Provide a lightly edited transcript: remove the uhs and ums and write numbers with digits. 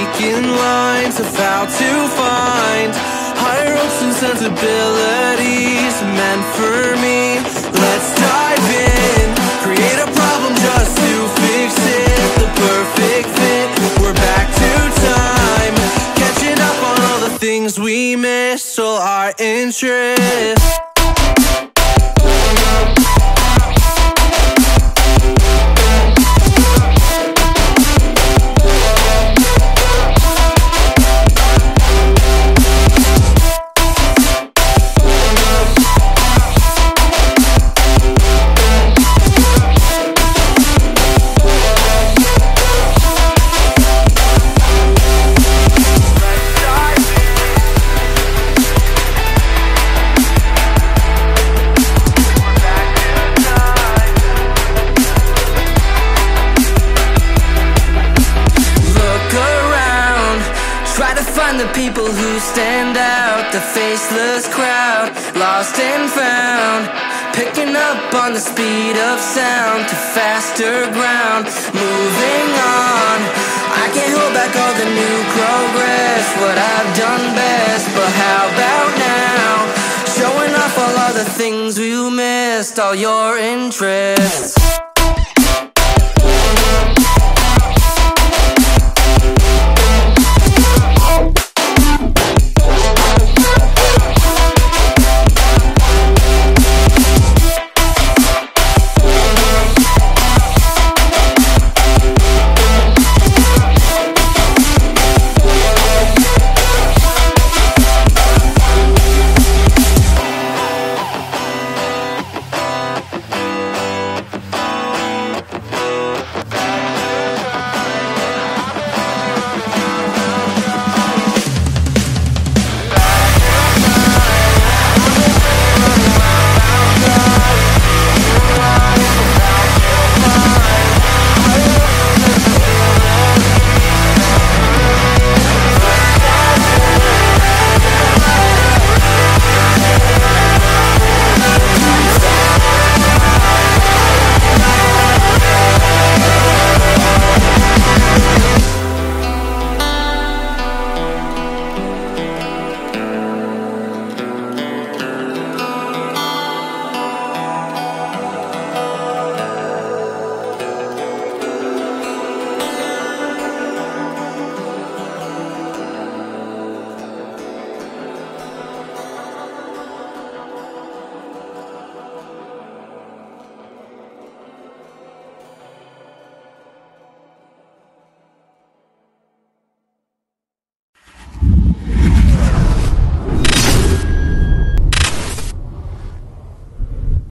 speaking lines of how to find higher hopes and sensibilities meant for me. Let's dive in, create a problem just to fix it. The perfect fit, we're back to time, catching up on all the things we missed, all our interests. Try to find the people who stand out, the faceless crowd, lost and found, picking up on the speed of sound to faster ground, moving on. I can't hold back all the new progress, what I've done best, but how about now, showing off all of the things we missed, all your interests.